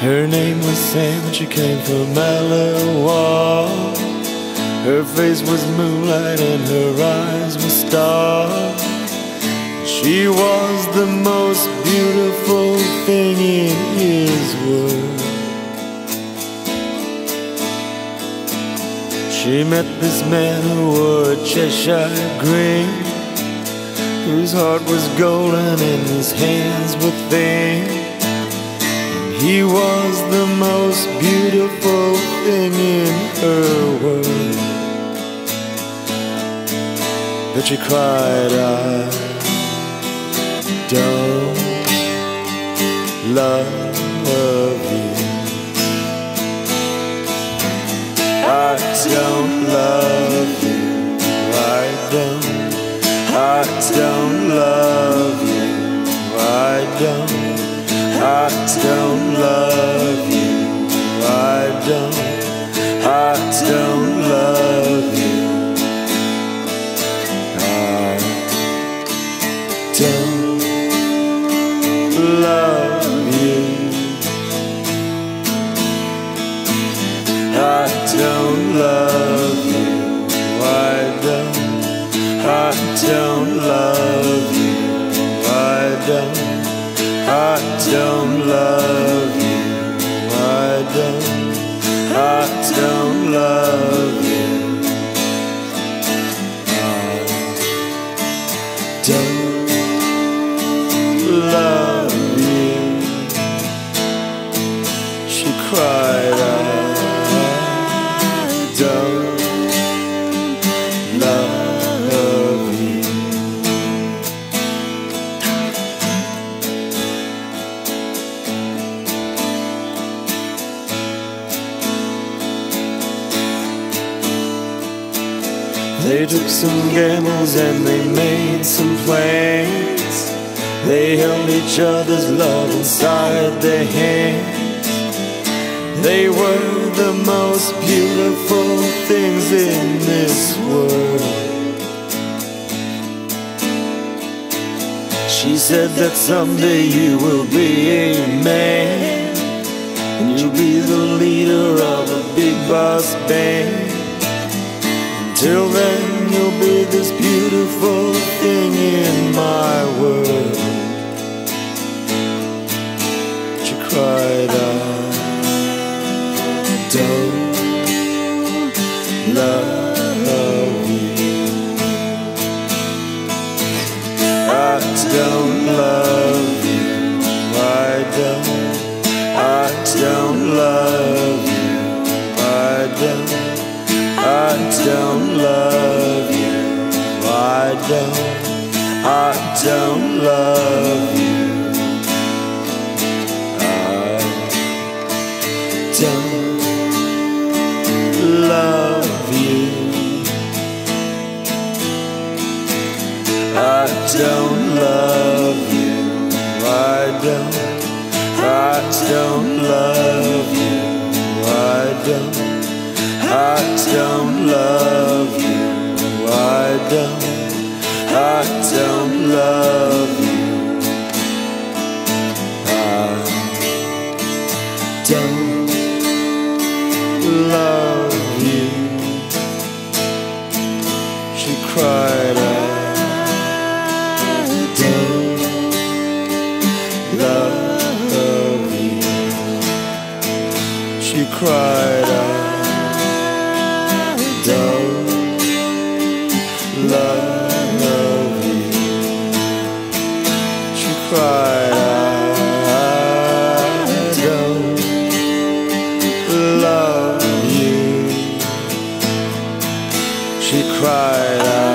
Her name was Sam, she came from Malawa. Her face was moonlight and her eyes were stars. She was the most beautiful thing in his world. She met this man who wore a Cheshire grin, whose heart was golden and his hands were thin. He was the most beautiful thing in her world. But she cried, I don't love you. I don't love you. I don't love you. I don't love you. I don't love you. I don't love you. I don't love you. I don't love you. I don't love you. I don't love you. I don't love you. She cried, I don't love you. They took some gambles and they made some plans. They held each other's love inside their hands. They were the most beautiful things in this world. She said that someday you will be a man, and you'll be the leader of a big boss band. Till then you'll be this beautiful thing in my world. She cried, I don't love you. I don't love you. I don't love you. I don't love you. I don't love you. I don't love you. I don't love you. I don't love you. I don't love you. I don't love you. I don't love you. She cried, I don't love you. She cried, I don't love you. She cried, I don't love you. She cried,